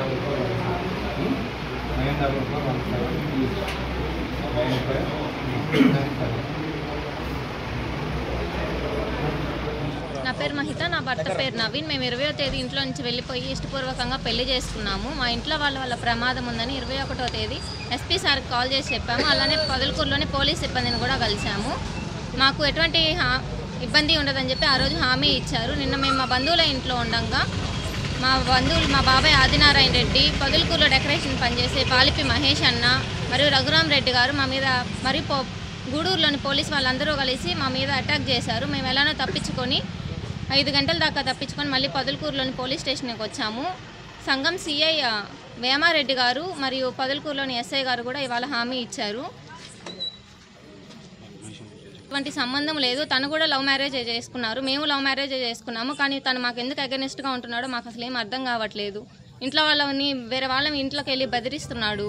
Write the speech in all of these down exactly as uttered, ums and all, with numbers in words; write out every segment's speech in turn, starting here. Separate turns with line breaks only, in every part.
Double four one nine double four one seven nine five nine seven.
నా పేరు మహిత, నా భర్త పేరు నవీన్. మేము ఇరవయో తేదీ ఇంట్లో నుంచి వెళ్ళిపోయి ఇష్టపూర్వకంగా పెళ్లి చేసుకున్నాము. మా ఇంట్లో వాళ్ళ వల్ల ప్రమాదం ఉందని ఇరవై ఒకటో తేదీ ఎస్పీ సార్కి కాల్ చేసి చెప్పాము. అలానే పొదలకూరులోని పోలీస్ సిబ్బందిని కూడా కలిసాము. మాకు ఎటువంటి ఇబ్బంది ఉండదని చెప్పి ఆ రోజు హామీ ఇచ్చారు. నిన్న మేము మా బంధువుల ఇంట్లో ఉండగా మా బంధువులు మా బాబాయ్ ఆదినారాయణ రెడ్డి, పొదలకూరులో డెకరేషన్ పనిచేసే పాలిపి మహేష్ అన్న మరియు రఘురామ్ రెడ్డి గారు మా మీద మరియు పో గూడూరులోని పోలీస్ వాళ్ళందరూ కలిసి మా మీద అటాక్ చేశారు. మేము ఎలానో తప్పించుకొని ఐదు గంటల దాకా తప్పించుకొని మళ్ళీ పొదలకూరులోని పోలీస్ స్టేషన్కి వచ్చాము. సంఘం సిఐ వేమారెడ్డి గారు మరియు పొదలకూరులోని ఎస్ఐ గారు కూడా ఇవాళ హామీ ఇచ్చారు. ఎటువంటి సంబంధం లేదు. తను కూడా లవ్ మ్యారేజ్ చేసుకున్నారు, మేము లవ్ మ్యారేజ్ చేసుకున్నాము. కానీ తను మాకు ఎందుకు అగెనిస్ట్గా ఉంటున్నాడో మాకు అసలు ఏం అర్థం కావట్లేదు. ఇంట్లో వాళ్ళని వేరే వాళ్ళని ఇంట్లోకి వెళ్ళి బెదిరిస్తున్నాడు.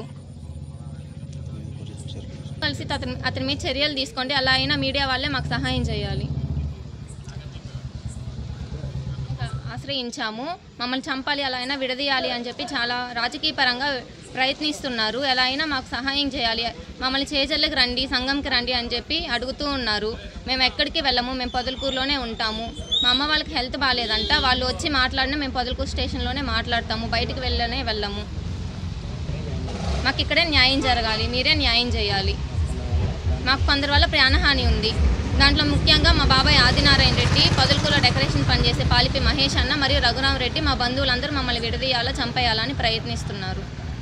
కలిసి అతని అతని మీద చర్యలు తీసుకోండి, అలా అయినా మీడియా వాళ్ళే మాకు సహాయం చేయాలి. ఆశ్రయించాము, మమ్మల్ని చంపాలి, అలా అయినా విడదీయాలి అని చెప్పి చాలా రాజకీయ పరంగా ప్రయత్నిస్తున్నారు. ఎలా అయినా మాకు సహాయం చేయాలి, మమ్మల్ని చేజర్లకు రండి, సంఘంకి రండి అని చెప్పి అడుగుతూ ఉన్నారు. మేము ఎక్కడికి వెళ్ళము, మేము పొదలకూరులోనే ఉంటాము. మా అమ్మ వాళ్ళకి హెల్త్ బాగాలేదంట, వాళ్ళు వచ్చి మాట్లాడినా మేము పొదలకూరు స్టేషన్లోనే మాట్లాడతాము, బయటికి వెళ్ళనే వెళ్ళము. మాకు ఇక్కడే న్యాయం జరగాలి, మీరే న్యాయం చేయాలి. మాకు కొందరి వల్ల ప్రాణహాని ఉంది. దాంట్లో ముఖ్యంగా మా బాబాయ్ ఆదినారాయణ రెడ్డి, పొదలకూరులో డెకరేషన్ పనిచేసే పాలిపి మహేష్ అన్న మరియు రఘురామ్ రెడ్డి, మా బంధువులందరూ మమ్మల్ని విడదీయాలో చంపేయాలని ప్రయత్నిస్తున్నారు.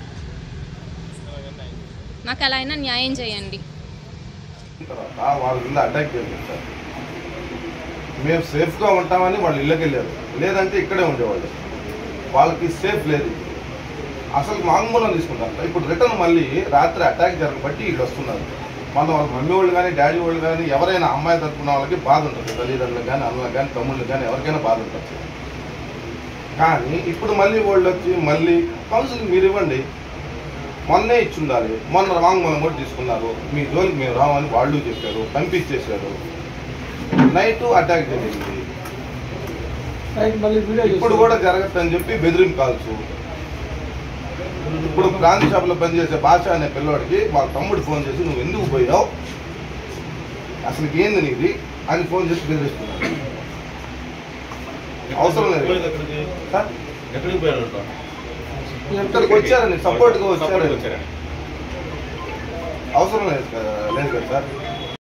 మాకు ఎలా అయినా న్యాయం చేయండి.
వాళ్ళ ఇల్లు అటాక్ చేశారు సార్. మేము సేఫ్గా ఉంటామని వాళ్ళు ఇళ్ళకి వెళ్ళారు, లేదంటే ఇక్కడే ఉండేవాళ్ళు. వాళ్ళకి సేఫ్ లేదు, అసలు మామూలు తీసుకుంటారు. ఇప్పుడు రిటర్న్ మళ్ళీ రాత్రి అటాక్ జరగబట్టి వీళ్ళు వస్తున్నారు. మన వాళ్ళ మమ్మీ వాళ్ళు కానీ డాడీ వాళ్ళు కానీ ఎవరైనా అమ్మాయి తరపున వాళ్ళకి బాధ ఉంటుంది, తల్లిదండ్రులకు కానీ అన్నలకు కానీ తమ్ముళ్ళకి కానీ ఎవరికైనా బాధ ఉంటుంది. కానీ ఇప్పుడు మళ్ళీ వాళ్ళు వచ్చి మళ్ళీ కౌన్సిలింగ్ మీరు ఇవ్వండి, మొన్నే ఇచ్చి ఉండాలి. మొన్న వాంగ్మూలం కూడా తీసుకున్నారు, మీ జోలికి మేము రామని వాళ్ళు చెప్పారు, పంపించేశారు. నైట్ అటాక్ జరిగింది, ఇప్పుడు కూడా జరగద్దని చెప్పి బెదిరింపు కాల్చు. ఇప్పుడు బ్రాంచ్ షాప్లో పనిచేసే భాష అనే పిల్లవాడికి వాళ్ళ తమ్ముడు ఫోన్ చేసి నువ్వు ఎందుకు పోయావు, అసలు ఏంది నీది అని ఫోన్ చేసి బెదిరిస్తున్నాడు. అవసరం లేదు సార్, ఇక్కడికి వచ్చారని సపోర్ట్గా వచ్చారని అవసరం లేదు కదా లేదు కదా సార్.